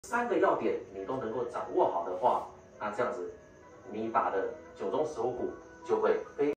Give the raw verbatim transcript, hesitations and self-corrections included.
三个要点你都能够掌握好的话，那这样子你打的九中十五股就会非。